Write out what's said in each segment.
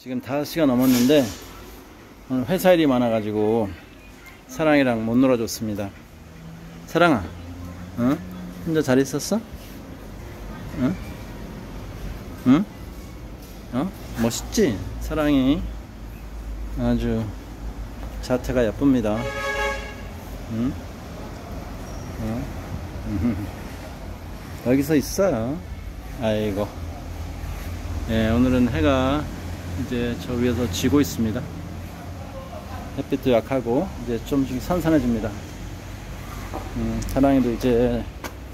지금 5시가 넘었는데 오늘 회사 일이 많아가지고 사랑이랑 못 놀아줬습니다. 사랑아, 응? 혼자 잘 있었어? 응? 응? 멋있지? 사랑이 아주 자태가 예쁩니다. 응? 여기서 있어요. 아이고. 예, 오늘은 해가 이제 저 위에서 지고 있습니다. 햇빛도 약하고 이제 좀씩 선선해집니다. 사랑이도 이제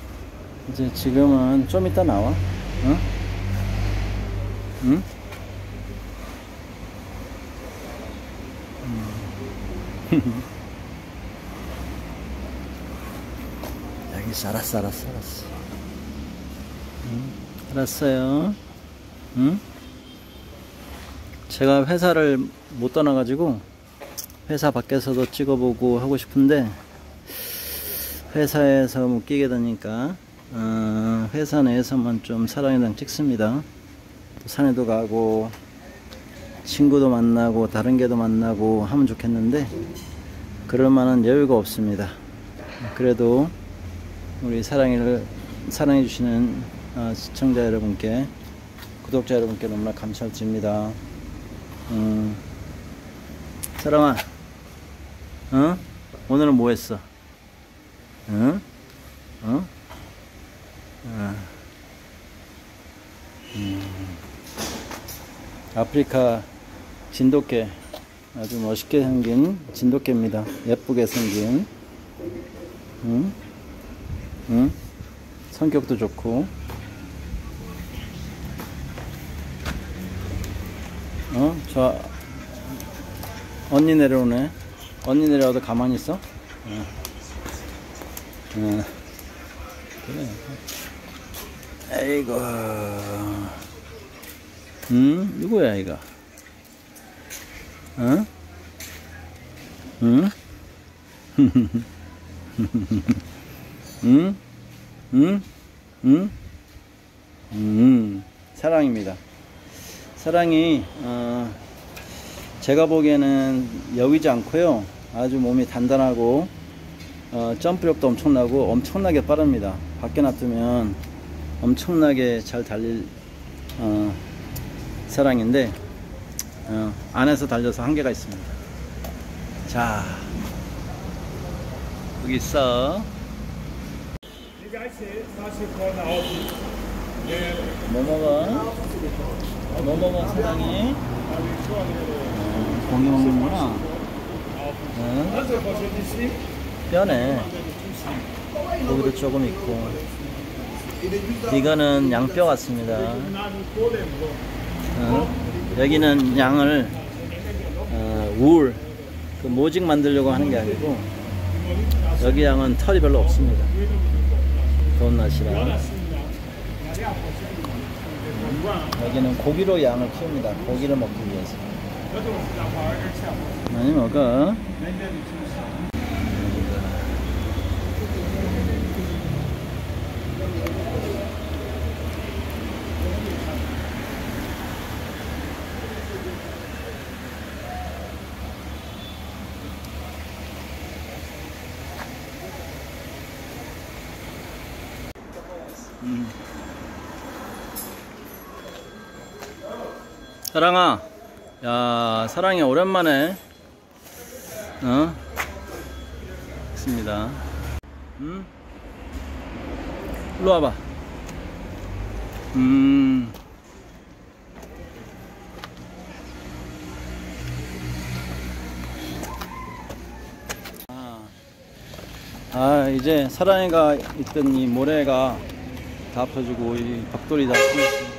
지금은 좀 이따 나와. 응? 응? 여기 알았어. 알았어요. 응? 제가 회사를 못 떠나가지고 회사 밖에서도 찍어보고 하고 싶은데 회사에서 못 끼게 되니까 회사 내에서만 좀 사랑이랑 찍습니다. 또 산에도 가고 친구도 만나고 다른 개도 만나고 하면 좋겠는데 그럴 만한 여유가 없습니다. 그래도 우리 사랑해 주시는 시청자 여러분께, 구독자 여러분께 너무나 감사드립니다. 사랑아, 오늘은 뭐 했어? 아프리카 진돗개, 아주 멋있게 생긴 진돗개입니다. 예쁘게 생긴. 성격도 좋고. 저 언니 내려오네. 언니 내려와도 가만히 있어? 그래. 에이구. 누구야 이거? 사랑입니다. 사랑이 제가 보기에는 여위지 않고요, 아주 몸이 단단하고 점프력도 엄청나고 엄청나게 빠릅니다. 밖에 놔두면 엄청나게 잘 달릴 사랑인데 안에서 달려서 한계가 있습니다. 자, 여기 있어. 뭐 먹어? 뭐 먹어, 사랑이? 고기 먹는구나. 뼈네. 고기도 조금 있고. 이거는 양뼈 같습니다. 여기는 양을 울, 그 모직 만들려고 하는 게 아니고 여기 양은 털이 별로 없습니다. 더운 날씨라. 여기는 고기로 양을 키웁니다. 고기를 먹기 위해서. 많이 먹어. 사랑아, 야, 사랑이 오랜만에 있습니다. 일로 와봐. 이제 사랑이가 있던 이 모래가 다 펴지고 이 벽돌이 다 풀렸어.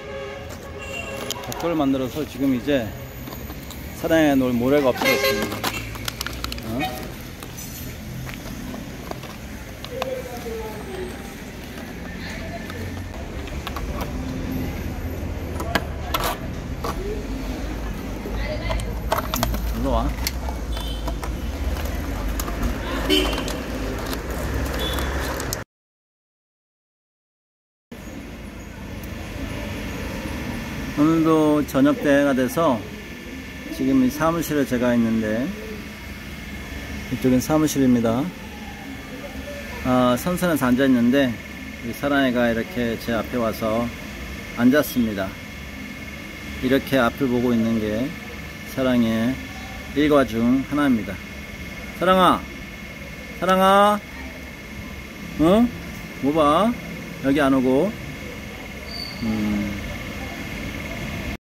벽돌을 만들어서 지금 이제 사랑이가 놀 모래가 없어졌습니다. 일로 와. 오늘도 저녁 때가 돼서 지금 이 사무실에 제가 있는데, 이쪽은 사무실입니다. 선선해서 앉아 있는데 우리 사랑이가 이렇게 제 앞에 와서 앉았습니다. 이렇게 앞을 보고 있는 게 사랑의 일과 중 하나입니다. 사랑아, 사랑아, 뭐 봐? 여기 안 오고,